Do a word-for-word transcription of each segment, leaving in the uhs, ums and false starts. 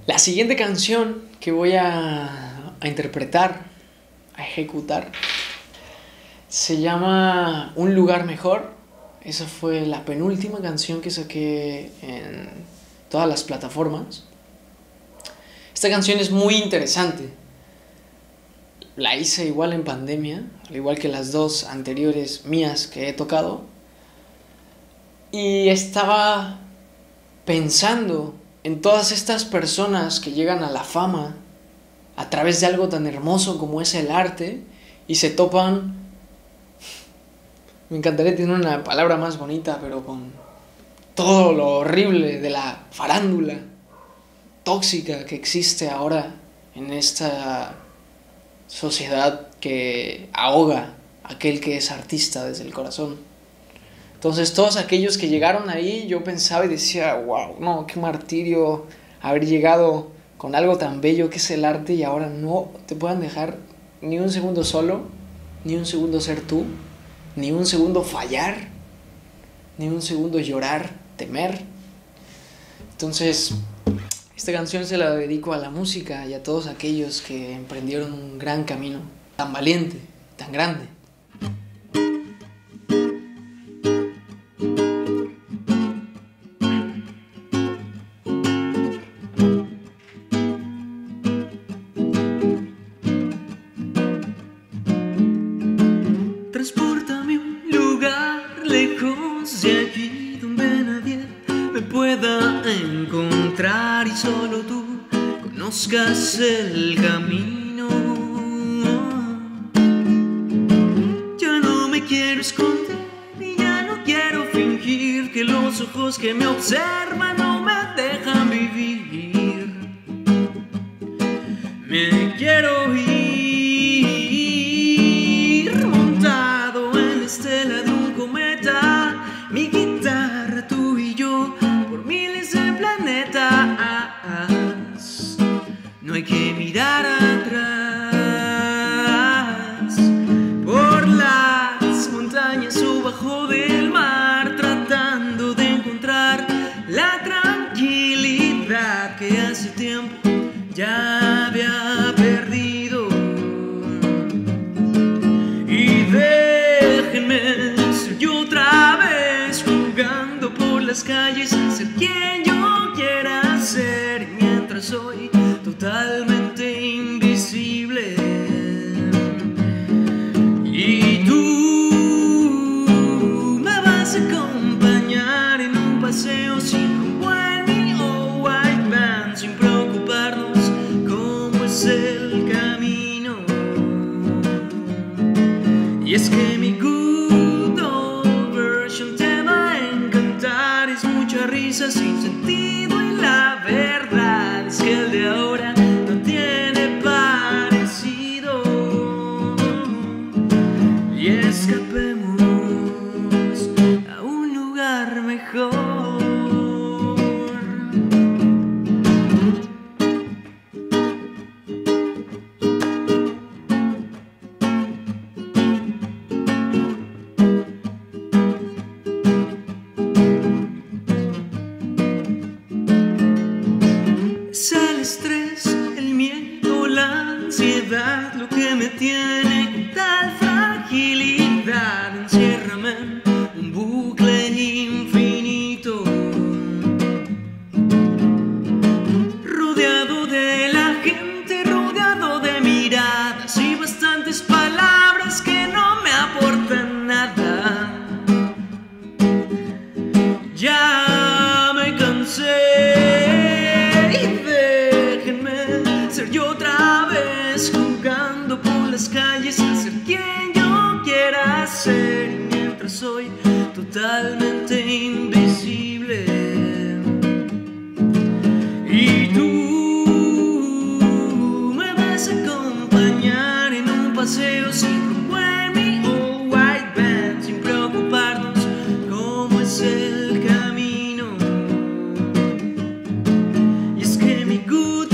La siguiente canción que voy a, a interpretar, a ejecutar, se llama Un lugar mejor. Esa fue la penúltima canción que saqué en todas las plataformas. Esta canción es muy interesante. La hice igual en pandemia, al igual que las dos anteriores mías que he tocado. Y estaba pensando en todas estas personas que llegan a la fama a través de algo tan hermoso como es el arte y se topan, me encantaría tener una palabra más bonita, pero con todo lo horrible de la farándula tóxica que existe ahora en esta sociedad que ahoga a aquel que es artista desde el corazón. Entonces todos aquellos que llegaron ahí, yo pensaba y decía, wow, no, qué martirio haber llegado con algo tan bello que es el arte y ahora no te puedan dejar ni un segundo solo, ni un segundo ser tú, ni un segundo fallar, ni un segundo llorar, temer. Entonces, esta canción se la dedico a la música y a todos aquellos que emprendieron un gran camino, tan valiente, tan grande. Transpórtame a un lugar lejos de aquí donde nadie me pueda encontrar y solo tú conozcas el camino. Ya no me quiero esconder y ya no quiero fingir que los ojos que me observan no me dejan vivir. Me quiero ir mi guitarra, tú y yo, por miles de planetas. No hay que mirar atrás, por las montañas o bajo del mar, tratando de encontrar la tranquilidad que hace tiempo ya había perdido. Y déjenme ser yo otra vez jugando por las calles, ser quien yo quiera ser, mientras soy totalmente invisible. Y tú me vas a acompañar en un paseo sin rumbo en mi oh white van, sin preocuparnos cómo es el camino. Y es que mi risa sin sentido y la verdad es que el de ahora no tiene parecido. Y escapemos a un lugar mejor. Es el estrés, el miedo, la ansiedad, lo que me tiene con tal fragilidad. Enciérrame en un bucle infinito, rodeado de la gente, rodeado de miradas y bastantes palabras que no me aportan nada. Ya me cansé. Yo otra vez jugando por las calles, ser quien yo quiera ser, y mientras soy totalmente invisible. Y tú me vas a acompañar en un paseo sin rumbo en mi oh white van, sin preocuparnos cómo es el camino. Y es que mi good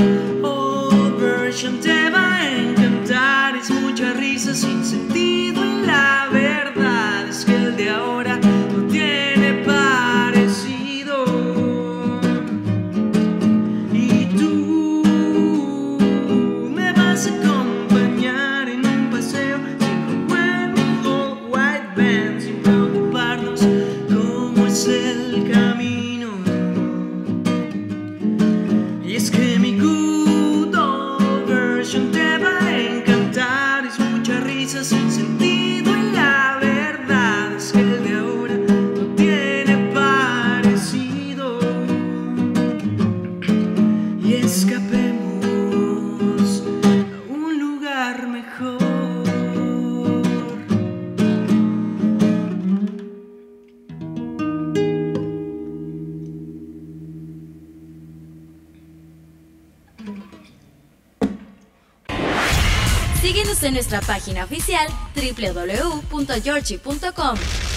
te va a encantar, es mucha risa sin sentido y la verdad es que el de ahora no tiene parecido. Y tú es que mi good old version te va a encantar. Es mucha risa sin sentido y la verdad es que el de ahora no tiene parecido. Y escapemos a un lugar mejor. Síguenos en nuestra página oficial doble u doble u doble u punto georgie punto com.